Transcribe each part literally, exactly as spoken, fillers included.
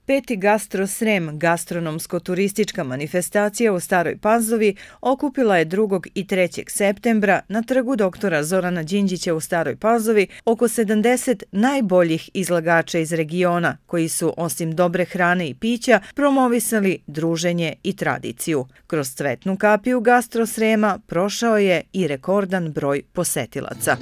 Peti Gastro Srem, gastronomsko-turistička manifestacija u Staroj Pazovi, okupila je drugog i trećeg septembra na trgu doktora Zorana Đinđića u Staroj Pazovi oko sedamdeset najboljih izlagača iz regiona, koji su, osim dobre hrane i pića, promovisali druženje i tradiciju. Kroz cvetnu kapiju Gastro Srema prošao je i rekordan broj posetilaca.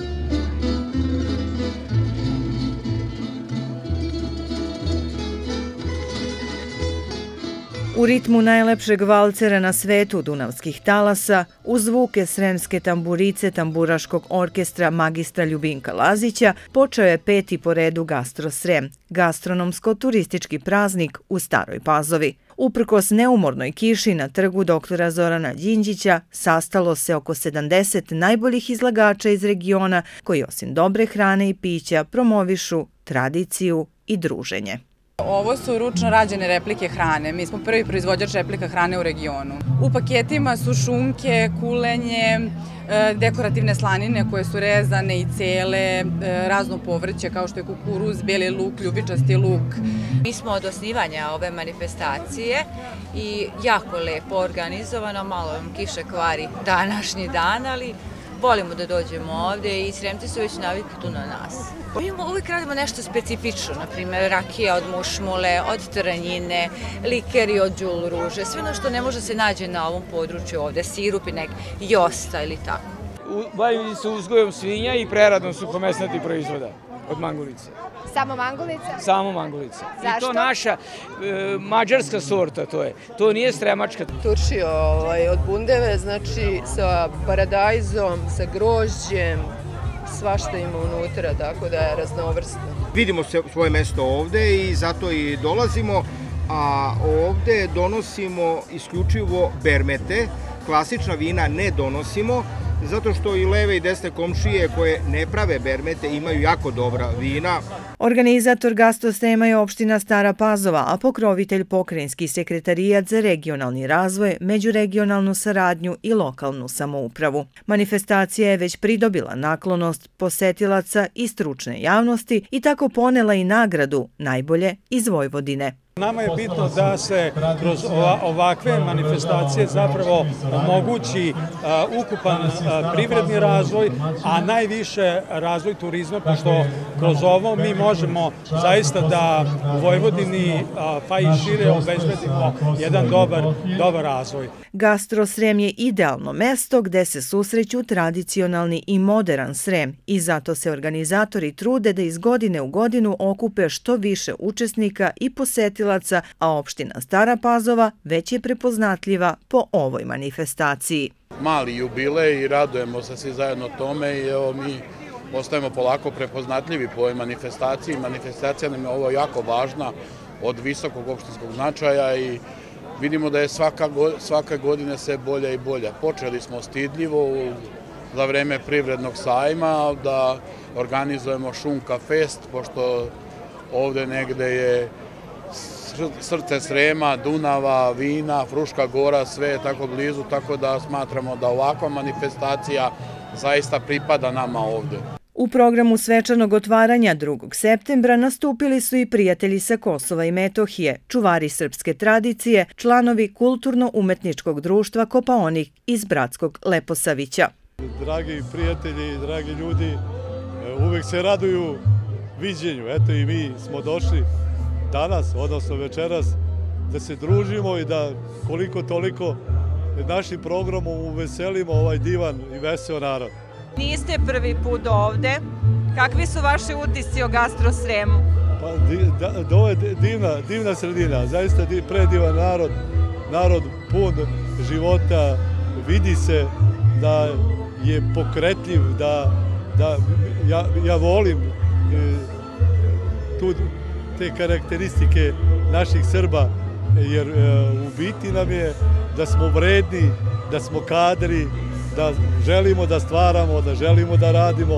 U ritmu najlepšeg valcera na svetu Dunavskih talasa, uz zvuke sremske tamburice tamburaškog orkestra magistra Ljubinka Lazića, počeo je peti po redu Gastro Srem, gastronomsko-turistički praznik u Staroj Pazovi. Uprkos neumornoj kiši na trgu doktora Zorana Đinđića sastalo se oko sedamdeset najboljih izlagača iz regiona koji osim dobre hrane i pića promovišu tradiciju i druženje. Ovo su ručno rađene replike hrane. Mi smo prvi proizvođač replika hrane u regionu. U paketima su šunke, kulenje, dekorativne slanine koje su rezane i cele, razno povrće kao što je kukuruz, beli luk, ljubičasti luk. Mi smo od osnivanja ove manifestacije i jako lepo organizovano, malo vam kiša kvari današnji dan, ali volimo da dođemo ovde i Sremci su već navikli tu na nas. Mi uvijek radimo nešto specifično, na primjer rakija od mušmule, od trnjine, likeri od đul ruže, sve ono što ne može se nađe na ovom području ovde, sirupi nek, josta ili tako. Bavimo se uzgojom svinja i preradom suhomesnatih proizvoda od mangulice. Samo mangulica? Samo mangulica. Zašto? I to naša mađarska sorta, to je. To nije stremačka. Turšio od bundeve, znači sa paradajzom, sa grožđem, svašta ima unutra, tako da je raznovrsno. Vidimo svoje mesto ovde i zato i dolazimo, a ovde donosimo isključivo bermete, klasična vina ne donosimo, zato što i leve i desne komšije koje ne prave bermete imaju jako dobra vina. Organizator Gastro Srema je opština Stara Pazova, a pokrovitelj Pokrajinski sekretarijat za regionalni razvoj, međuregionalnu saradnju i lokalnu samoupravu. Manifestacija je već pridobila naklonost posetilaca i stručne javnosti i tako ponela i nagradu najbolje iz Vojvodine. Nama je bitno da se kroz ovakve manifestacije zapravo omogući ukupan privredni razvoj, a najviše razvoj turizma, pošto kroz ovo mi možemo zaista da u Vojvodini pa i šire obezbedimo jedan dobar razvoj. Gastro Srem je idealno mesto gde se susreću tradicionalni i modern Srem i zato se organizatori trude da iz godine u godinu okupe što više učesnika i posetilaca, a opština Stara Pazova već je prepoznatljiva po ovoj manifestaciji. Mali jubilej i radujemo se svi zajedno tome i evo mi ostajemo polako prepoznatljivi po ovoj manifestaciji. Manifestacija nam je ovo jako važna od visokog opštinskog značaja i vidimo da je svaka godine sve bolja i bolja. Počeli smo stidljivo za vreme privrednog sajma da organizujemo Šunka fest, pošto ovde negde je srce Srema, Dunava, vina, Fruška gora, sve je tako blizu, tako da smatramo da ovakva manifestacija zaista pripada nama ovde. U programu svečanog otvaranja drugog septembra nastupili su i prijatelji sa Kosova i Metohije, čuvari srpske tradicije, članovi kulturno-umetničkog društva Kopaonik iz Bratskog Leposavića. Dragi prijatelji, dragi ljudi, uvek se raduju viđenju. Eto i mi smo došli danas, odnosno večeras, da se družimo i da koliko toliko našim programom uveselimo ovaj divan i veseo narod. Niste prvi put ovde. Kakvi su vaši utisci o Gastro Sremu? Pa ovo je divna sredina, zaista predivan narod, narod pun života, vidi se da je pokretljiv, da ja volim tu te karakteristike naših Srba, jer u biti nam je da smo vredni, da smo kadri, da želimo da stvaramo, da želimo da radimo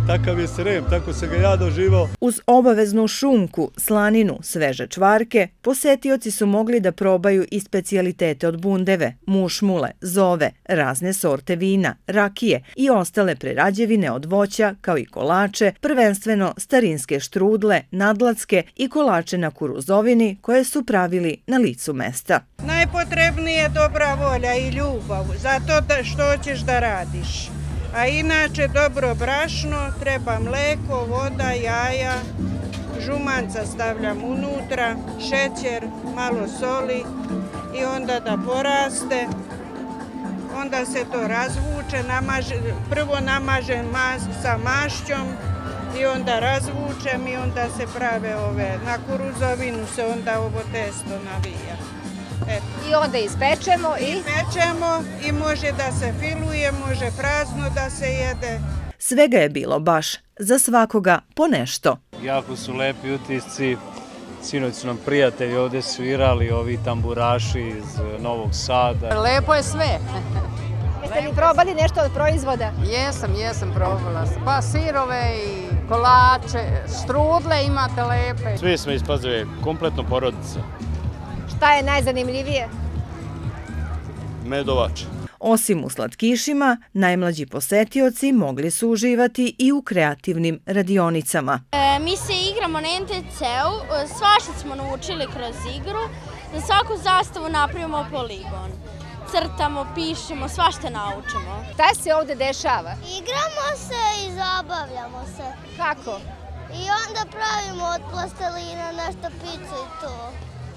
takav je Srem, tako se ga ja doživao. Uz obaveznu šunku, slaninu, sveže čvarke, posetioci su mogli da probaju i specijalitete od bundeve, mušmule, zove, razne sorte vina, rakije i ostale prerađevine od voća, kao i kolače, prvenstveno starinske štrudle, nadlatske i kolače na kuruzovini koje su pravili na licu mesta. Najpotrebnije je dobra volja i ljubav za to što hoćeš da radiš. A inače dobro brašno, treba mleko, voda, jaja, žumanca stavljam unutra, šećer, malo soli i onda da poraste. Onda se to razvuče, namaže, prvo namažem mas, sa mašćom i onda razvučem i onda se prave ove, na kuruzovinu se onda ovo testo navija. Eto. I onda ispečemo i... Ispečemo i može da se filuje, može prazno da se jede. Svega je bilo baš, za svakoga po nešto. Jako su lepi utisci, sinoć su nam prijatelji ovde svirali, ovi tamburaši iz Novog Sada. Lepo je sve. Jeste li probali nešto od proizvoda? Jesam, jesam probala. Pa sirove i kolače, štrudle imate lepe. Svi smo iz Pazove, kompletno porodica. Šta je najzanimljivije? Medovač. Osim u slatkišima, najmlađi posetioci mogli su uživati i u kreativnim radionicama. E, mi se igramo na en te ce-u, svašta smo naučili kroz igru, za svaku zastavu napravimo poligon. Crtamo, pišemo, svašta naučimo. Šta se ovde dešava? Igramo se i zabavljamo se. Kako? I onda pravimo od plastelina nešto picu i to.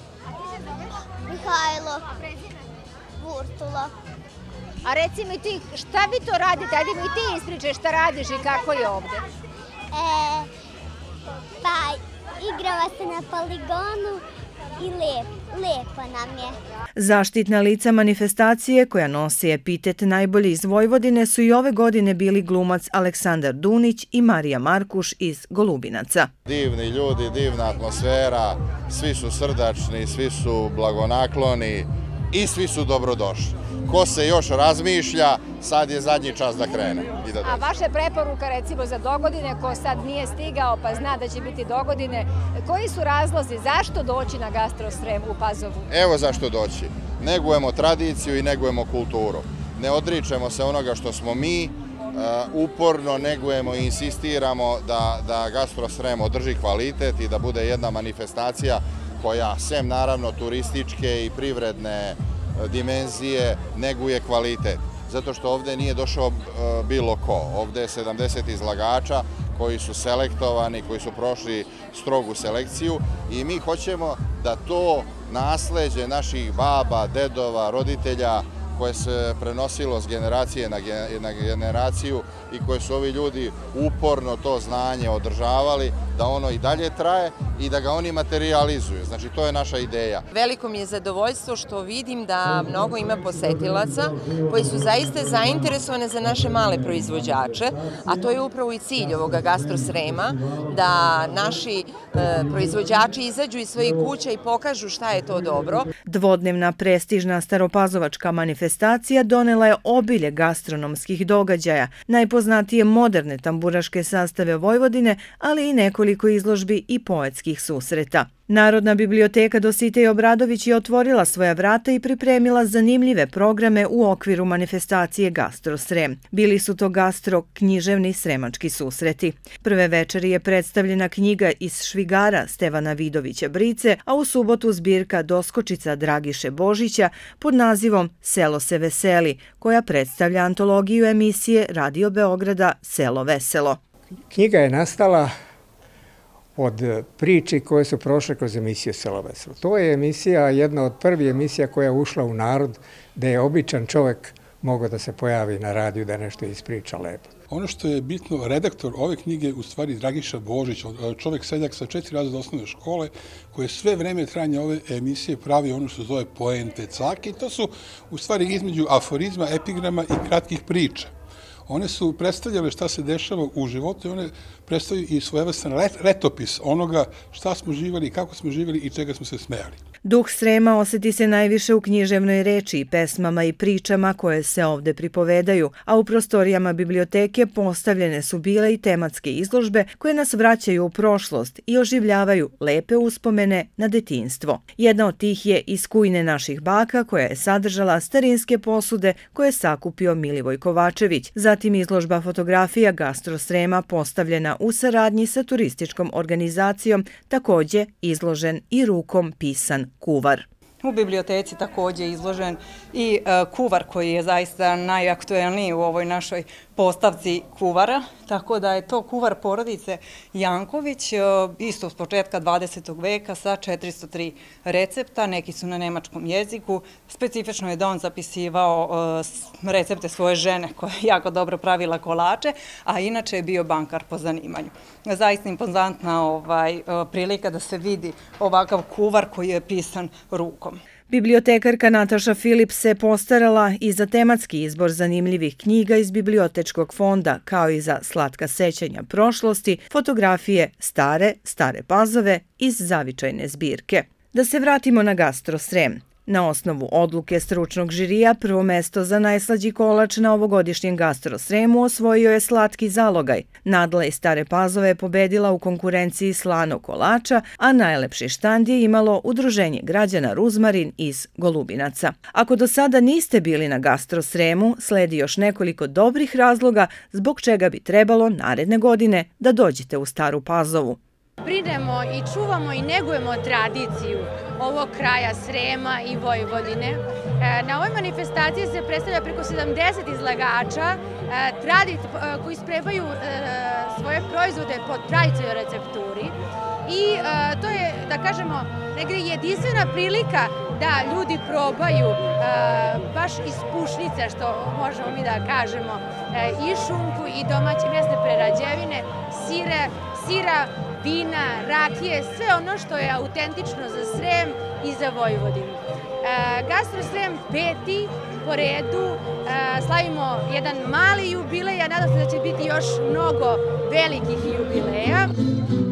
Mihajlo. Vurtula. A reci mi ti, šta vi to radite? Ajde mi ti ispričaj šta radiš i kako je ovde. E, pa, igrava se na poligonu i lep, lepo nam je. Zaštitna lica manifestacije, koja nosi epitet najbolji iz Vojvodine, su i ove godine bili glumac Aleksandar Dunić i Marija Markuš iz Golubinaca. Divni ljudi, divna atmosfera, svi su srdačni, svi su blagonakloni i svi su dobrodošli. Ko se još razmišlja, sad je zadnji čas da krene. I da A vaše preporuka recimo za dogodine, ko sad nije stigao pa zna da će biti dogodine, koji su razlozi, zašto doći na Gastro Srem u Pazovu? Evo zašto doći. Negujemo tradiciju i negujemo kulturu. Ne odričemo se onoga što smo mi, uporno negujemo i insistiramo da, da Gastro Srem održi kvalitet i da bude jedna manifestacija koja, sem naravno turističke i privredne dimenzije, neguje kvalitet. Zato što ovde nije došao bilo ko. Ovde je sedamdeset izlagača koji su selektovani, koji su prošli strogu selekciju i mi hoćemo da to nasleđe naših baba, dedova, roditelja koje se prenosilo s generacije na generaciju i koje su ovi ljudi uporno to znanje održavali, da ono i dalje traje i da ga oni materializuju. Znači, to je naša ideja. Veliko mi je zadovoljstvo što vidim da mnogo ima posetilaca koji su zaista zainteresovane za naše male proizvođače, a to je upravo i cilj ovoga Gastro Srema, da naši proizvođači izađu iz svojih kuća i pokažu šta je to dobro. Dvodnevna prestižna staropazovačka manifestacija donela je obilje gastronomskih događaja, najpoznatije moderne tamburaške sastave Vojvodine, ali i nekoliko izložbi i poetskih susreta. Narodna biblioteka Dositej Obradović je otvorila svoja vrata i pripremila zanimljive programe u okviru manifestacije Gastro Srem. Bili su to gastro-književni sremački susreti. Prve večeri je predstavljena knjiga iz Švigara Stevana Vidovića Brice, a u subotu zbirka doskočica Dragiše Božića pod nazivom Selo se veseli, koja predstavlja antologiju emisije Radio Beograda Selo veselo. Knjiga je nastala od priči koje su prošle kroz emisiju Selo veselo. To je emisija, jedna od prvih emisija koja je ušla u narod, da je običan čovek mogao da se pojavi na radiju da nešto ispriča lepo. Ono što je bitno, redaktor ove knjige u stvari Dragiša Božić, čovek seljak sa četiri razreda osnovne škole, koji sve vreme trajanja ove emisije pravi ono što zove poente, cake, i to su u stvari između aforizma, epigrama i kratkih priča. One su predstavljale šta se dešava u životu i one predstavljaju i svojevrstan letopis onoga šta smo živjeli, kako smo živjeli i čega smo se smejali. Duh Srema osjeti se najviše u književnoj reči, pesmama i pričama koje se ovde pripovedaju, a u prostorijama biblioteke postavljene su bile i tematske izložbe koje nas vraćaju u prošlost i oživljavaju lepe uspomene na detinjstvo. Jedna od tih je iz kujne naših baka koja je sadržala starinske posude koje je sakupio Milivoj Kovačević. Zatim izložba fotografija Gastro Srema postavljena u saradnji sa turističkom organizacijom, takođe izložen i rukom pisan kuvar. U biblioteci također je izložen i kuvar koji je zaista najaktuelniji u ovoj našoj postavci kuvara, tako da je to kuvar porodice Janković, isto s početka dvadesetog veka sa četiristo tri recepta, neki su na nemačkom jeziku. Specifično je da on zapisivao recepte svoje žene koja je jako dobro pravila kolače, a inače je bio bankar po zanimanju. Zaista impozantna prilika da se vidi ovakav kuvar koji je pisan rukom. Bibliotekarka Nataša Filip se postarala i za tematski izbor zanimljivih knjiga iz bibliotečkog fonda, kao i za slatka sećanja prošlosti, fotografije stare, stare pazove iz zavičajne zbirke. Da se vratimo na Gastro Srem. Na osnovu odluke stručnog žirija, prvo mesto za najslađi kolač na ovogodišnjem Gastro Sremu osvojio je slatki zalogaj. Nadla iz Stare Pazove je pobedila u konkurenciji slanog kolača, a najlepši štand je imalo Udruženje građana Ruzmarin iz Golubinaca. Ako do sada niste bili na Gastro Sremu, sledi još nekoliko dobrih razloga zbog čega bi trebalo naredne godine da dođete u Staru Pazovu. Brinemo i čuvamo i negujemo tradiciju ovog kraja Srema i Vojvodine. Na ovoj manifestaciji se predstavlja preko sedamdeset izlagača koji spremaju svoje proizvode po tradicionalnoj recepturi i to je, da kažemo, negdje jedinstvena prilika da ljudi probaju baš iz pušnice, što možemo mi da kažemo, i šunku i domaće mjesne prerađevine, sire, sira, vina, rakije, sve ono što je autentično za Srem i za Vojvodinu. Gastro Srem peti po redu, slavimo jedan mali jubilej, a nadam se da će biti još mnogo velikih jubileja.